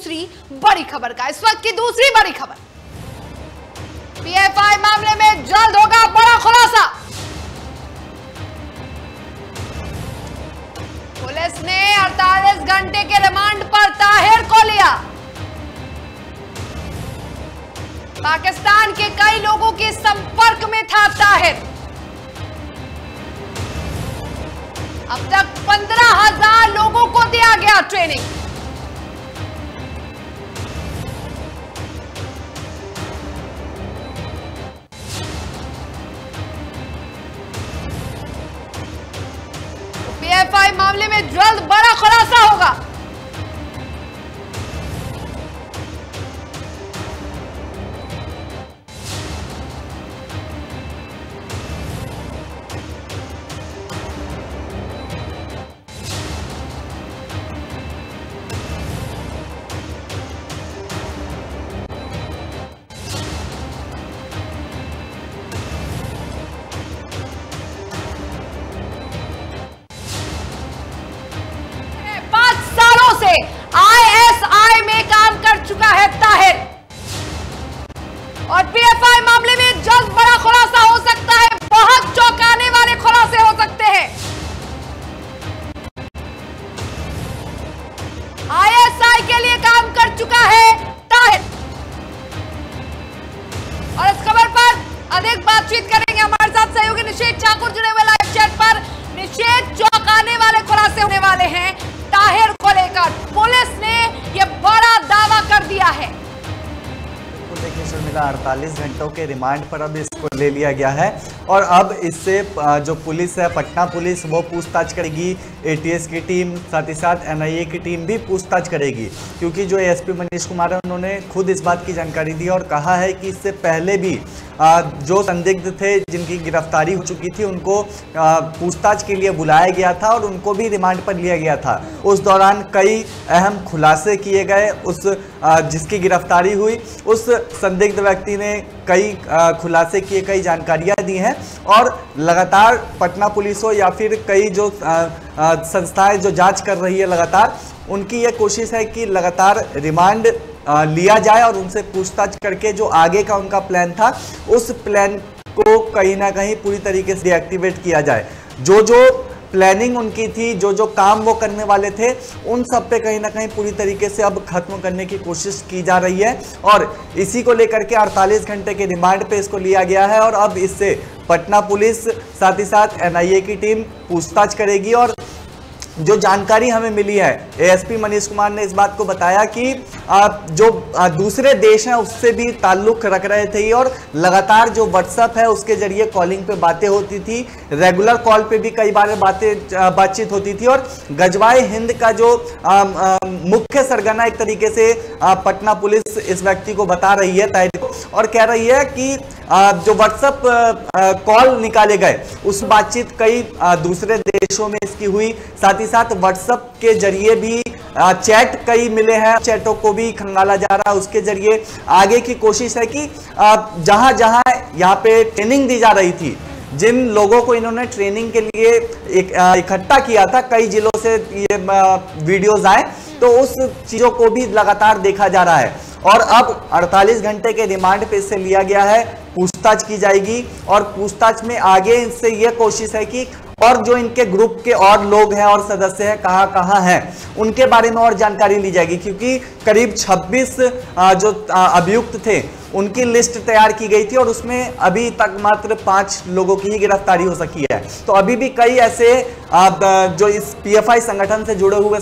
दूसरी बड़ी खबर का। इस वक्त की दूसरी बड़ी खबर, पीएफआई मामले में जल्द होगा बड़ा खुलासा। पुलिस ने 48 घंटे के रिमांड पर ताहिर को लिया। पाकिस्तान के कई लोगों के संपर्क में था ताहिर। अब तक 15,000 लोगों को दिया गया ट्रेनिंग। तो पीएफआई मामले में जल्द बड़ा खुलासा होगा। आईएसआई में काम कर चुका है ताहिर और पीएफआई मामले में जल्द बड़ा खुलासा हो सकता है। बहुत चौंकाने वाले खुलासे हो सकते हैं। आईएसआई के लिए काम कर चुका है ताहिर और इस खबर पर अधिक बातचीत करेंगे। हमारे साथ सहयोगी निषेध ठाकुर जुड़े हुए लाइव चैट पर। निषेध, चौंकाने वाले खुलासे होने वाले हैं ताहिर को लेकर। पुलिस ने यह बड़ा दावा कर दिया है। देखिए शर्मिला, 48 घंटों के रिमांड पर अब इसको ले लिया गया है और अब इससे जो पुलिस है, पटना पुलिस, वो पूछताछ करेगी। एटीएस की टीम, साथ ही साथ एनआईए की टीम भी पूछताछ करेगी, क्योंकि जो एएसपी मनीष कुमार है उन्होंने खुद इस बात की जानकारी दी और कहा है कि इससे पहले भी जो संदिग्ध थे जिनकी गिरफ्तारी हो चुकी थी उनको पूछताछ के लिए बुलाया गया था और उनको भी रिमांड पर लिया गया था। उस दौरान कई अहम खुलासे किए गए। उस जिसकी गिरफ्तारी हुई उस संदिग्ध व्यक्ति ने कई खुलासे किए, कई जानकारियां दी हैं और लगातार पटना पुलिस हो या फिर कई जो संस्थाएं जो जांच कर रही है लगातार, उनकी यह कोशिश है कि लगातार रिमांड लिया जाए और उनसे पूछताछ करके जो आगे का उनका प्लान था उस प्लान को कहीं ना कहीं पूरी तरीके से डीएक्टिवेट किया जाए। जो प्लानिंग उनकी थी, जो काम वो करने वाले थे, उन सब पे कहीं ना कहीं पूरी तरीके से अब खत्म करने की कोशिश की जा रही है और इसी को लेकर के 48 घंटे के रिमांड पे इसको लिया गया है और अब इससे पटना पुलिस, साथ ही साथ एनआईए की टीम पूछताछ करेगी। और जो जानकारी हमें मिली है, एएसपी मनीष कुमार ने इस बात को बताया कि जो दूसरे देश हैं उससे भी ताल्लुक रख रहे थे और लगातार जो व्हाट्सएप है उसके जरिए कॉलिंग पे बातें होती थी, रेगुलर कॉल पे भी कई बार बातचीत होती थी और गजवाए हिंद का जो मुख्य सरगना एक तरीके से पटना पुलिस इस व्यक्ति को बता रही है ताहिर को और कह रही है कि जो व्हाट्सएप कॉल निकाले गए उस बातचीत कई दूसरे देशों में इसकी हुई। साथ ही साथ व्हाट्सएप के जरिए भी चैट कई मिले हैं, चैटों को भी खंगाला जा रहा है। उसके जरिए आगे की कोशिश है कि जहां जहां यहाँ पे ट्रेनिंग दी जा रही थी, जिन लोगों को इन्होंने ट्रेनिंग के लिए इकट्ठा किया था, कई जिलों से ये वीडियोस आए, तो उस चीजों को भी लगातार देखा जा रहा है और अब 48 घंटे के रिमांड पे इससे लिया गया है। पूछताछ की जाएगी और पूछताछ में आगे इनसे यह कोशिश है कि और जो इनके ग्रुप के और लोग हैं और सदस्य हैं कहां हैं उनके बारे में और जानकारी ली जाएगी, क्योंकि करीब 26 जो अभियुक्त थे उनकी लिस्ट तैयार की गई थी और उसमें अभी तक मात्र 5 लोगों की ही गिरफ्तारी हो सकी है। तो अभी भी कई ऐसे जो इस पीएफआई संगठन से जुड़े हुए